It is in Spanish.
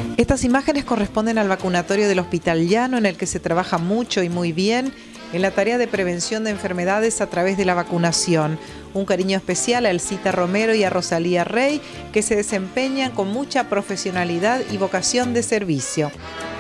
Estas imágenes corresponden al vacunatorio del Hospital Llano, en el que se trabaja mucho y muy bien en la tarea de prevención de enfermedades a través de la vacunación. Un cariño especial a Elcita Romero y a Rosalía Rey, que se desempeñan con mucha profesionalidad y vocación de servicio.